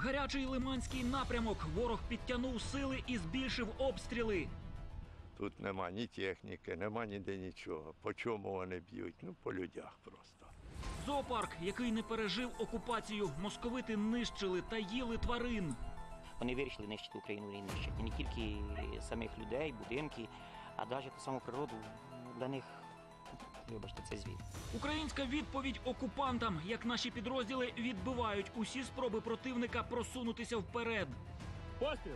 Гарячий Лиманський напрямок. Ворог підтягнув сили і збільшив обстріли. Тут нема ні техніки, нема ніде нічого. По чому вони б'ють? Ну, по людях просто. Зоопарк, який не пережив окупацію, московити нищили та їли тварин. Вони вирішили нищити Україну, вони нищать. І не тільки самих людей, будинки, а навіть ту саму природу. Для них, вибачте, це звір. Українська відповідь окупантам, як наші підрозділи відбивають усі спроби противника просунутися вперед. Постріл!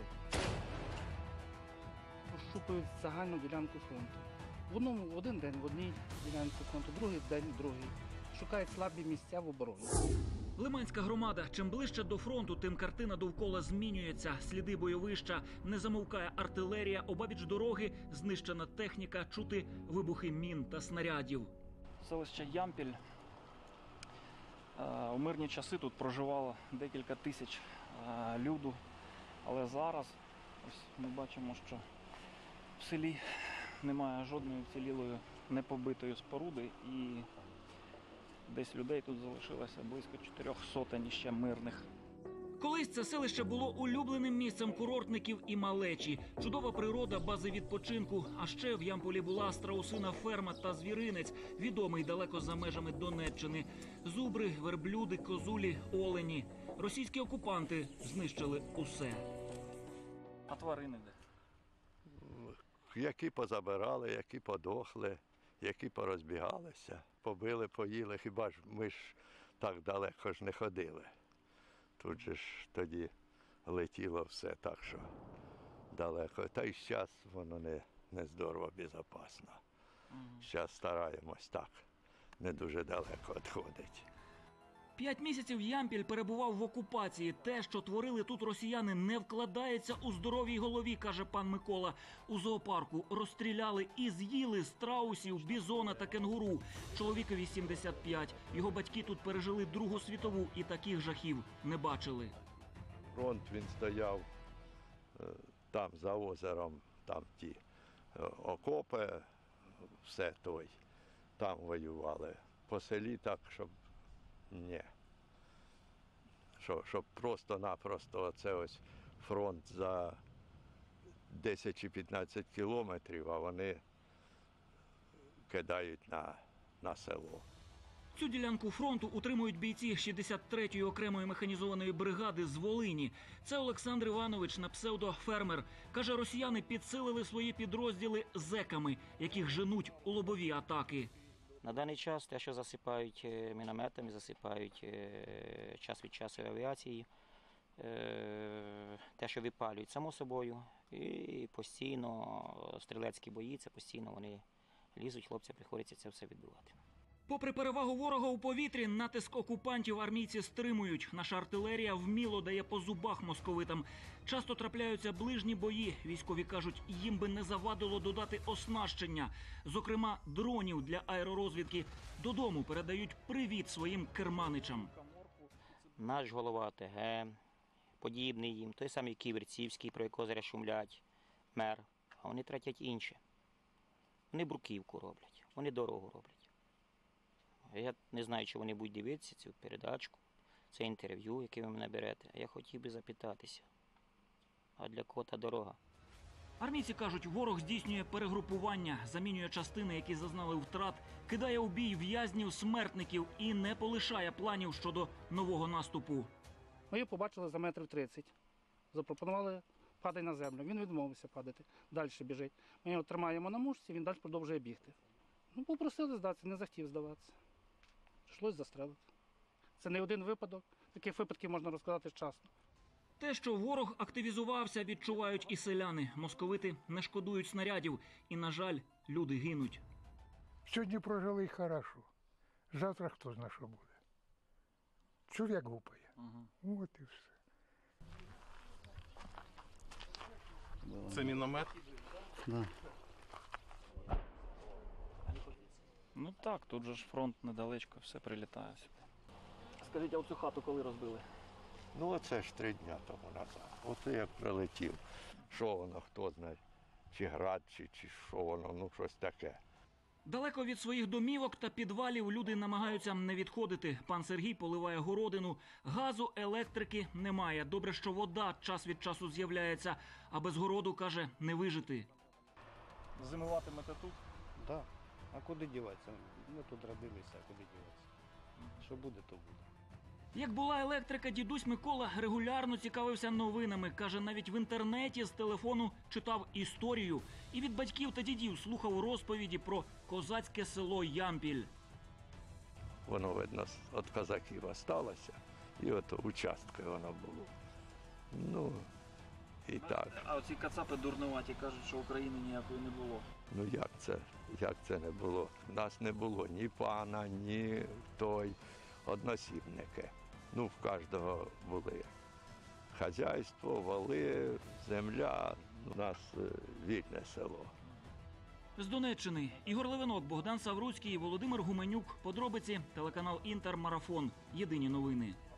Розшукують загальну ділянку фронту. В один день в одній ділянці фронту, другий день в другій. Шукають слабі місця в обороні. Лиманська громада. Чим ближче до фронту, тим картина довкола змінюється. Сліди бойовища, не замовкає артилерія, обабіч дороги знищена техніка, чути вибухи мін та снарядів. Селище Ямпіль. У мирні часи тут проживало декілька тисяч люду. Але зараз ось ми бачимо, що в селі немає жодної вцілілої непобитої споруди. І десь людей тут залишилося близько 400 іще мирних. Колись це селище було улюбленим місцем курортників і малечі. Чудова природа, бази відпочинку. А ще в Ямполі була страусина ферма та звіринець, відомий далеко за межами Донеччини. Зубри, верблюди, козулі, олені. Російські окупанти знищили усе. А тварини де? Які позабирали, які подохли, які порозбігалися. Побили, поїли, хіба ж ми ж так далеко ж не ходили. Тут же ж тоді летіло все так, що далеко. Та й зараз воно не здорово, безпечно. Зараз стараємось так, не дуже далеко відходить. 5 місяців Ямпіль перебував в окупації. Те, що творили тут росіяни, не вкладається у здоровій голові, каже пан Микола. У зоопарку розстріляли і з'їли страусів, бізона та кенгуру. Чоловікові 75. Його батьки тут пережили Другу світову і таких жахів не бачили. Фронт він стояв там за озером, там ті окопи, все той. Там воювали. По селі так, щоб ні. Щоб просто-напросто оце ось фронт за 10 чи 15 кілометрів, а вони кидають на село. Цю ділянку фронту утримують бійці 63-ї окремої механізованої бригади з Волині. Це Олександр Іванович на псевдо «Фермер». Каже, росіяни підсилили свої підрозділи зеками, яких женуть у лобові атаки. На даний час те, що засипають мінометами, засипають час від часу авіацією, те, що випалюють, само собою, і постійно стрілецькі бої, це постійно вони лізуть, хлопцям приходиться це все відбивати. Попри перевагу ворога у повітрі, натиск окупантів армійці стримують. Наша артилерія вміло дає по зубах московитам. Часто трапляються ближні бої. Військові кажуть, їм би не завадило додати оснащення. Зокрема, дронів для аеророзвідки. Додому передають привіт своїм керманичам. Наш голова АТГ, подібний їм, той самий Ківерцівський, про якого зараз шумлять, мер. А вони тратять інше. Вони бруківку роблять, вони дорогу роблять. Я не знаю, чи вони будуть дивитися цю передачку, це інтерв'ю, яке ви мене берете. Я хотів би запитатися, а для кого та дорога? Армійці кажуть, ворог здійснює перегрупування, замінює частини, які зазнали втрат, кидає у бій в'язнів, смертників і не полишає планів щодо нового наступу. Ми його побачили за метрів 30. Запропонували падай на землю. Він відмовився падати, далі біжить. Ми його тримаємо на мушці, він далі продовжує бігти. Попросили здатися, не захотів здаватися. Прийшлось застрелити. Це не один випадок. Таких випадків можна розказати часно. Те, що ворог активізувався, відчувають і селяни. Московити не шкодують снарядів. І, на жаль, люди гинуть. Сьогодні прожили хорошо. Завтра хто знає, що буде. Чув, як гупає. От і все. Це міномет? Да. Ну так, тут же ж фронт недалечко, все прилітає сюди. Скажіть, а оцю хату коли розбили? Ну оце ж 3 дні тому назад. Оце як прилетів. Що воно, хто знає, чи град, чи що воно, ну щось таке. Далеко від своїх домівок та підвалів люди намагаються не відходити. Пан Сергій поливає городину. Газу, електрики немає. Добре, що вода час від часу з'являється, а без городу, каже, не вижити. Зимуватимете тут? Так. А куди діватися? Ми тут родилися, а куди діватися? Що буде, то буде. Як була електрика, дідусь Микола регулярно цікавився новинами. Каже, навіть в інтернеті з телефону читав історію. І від батьків та дідів слухав розповіді про козацьке село Ямпіль. Воно, видно, від козаків осталося, і от участки воно було. Ну, і так. А оці кацапи дурнуваті кажуть, що України ніякої не було. Ну як це не було? У нас не було ні пана, ні той односібники. Ну, в кожного були хазяйство, воли, земля. У нас вільне село. З Донеччини Ігор Левинок, Богдан Савруцький, Володимир Гуменюк. Подробиці телеканал Інтер. Марафон. Єдині новини.